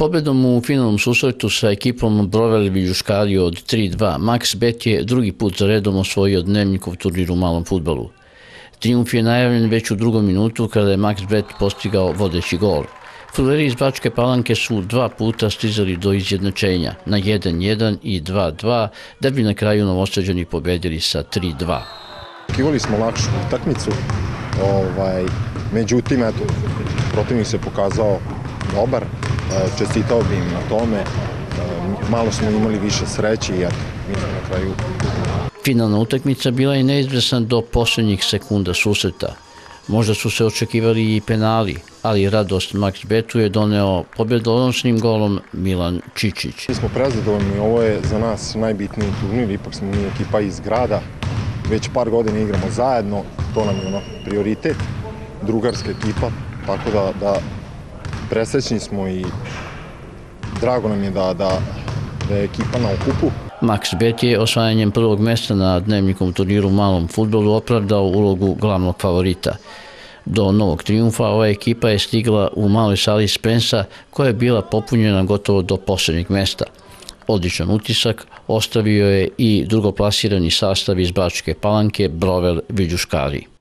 Pobedom u finalnom susretu sa ekipom Brovel Viljuškari od 3:2, Max Bet je drugi put za redom osvojio Dnevnikov turnir u malom fudbalu. Trijumf je najavljen već u drugom minutu kada je Max Bet postigao vodeći gol. Fudbaleri iz Bačke Palanke su dva puta stizali do izjednačenja na 1:1 i 2:2, da bi na kraju Novosađani pobedili sa 3:2. Očekivali smo lakšu utakmicu, međutim, protivnik se pokazao dobar, čestitao bi im na tome, malo smo imali više sreće i mi smo na kraju. Finalna utakmica bila je neizvesna do posljednjih sekunda susreta. Možda su se očekivali i penali, ali radost Max Betu je doneo pobjedonosnim golom Milan Čičić. Mi smo prezadovoljni, ovo je za nas najbitniji turnir, ipak smo mi ekipa iz grada, već par godina igramo zajedno, to nam je prioritet, drugarska ekipa, tako da presrećni smo i drago nam je da je ekipa na okupu. Max Bet je osvajanjem prvog mesta na Dnevnikom turniru u malom fudbalu opravdao ulogu glavnog favorita. Do novog trijumfa ova ekipa je stigla u maloj sali Spensa koja je bila popunjena gotovo do posljednjeg mesta. Odličan utisak ostavio je i drugoplasirani sastav iz Bačke Palanke Brovel Viljuškari.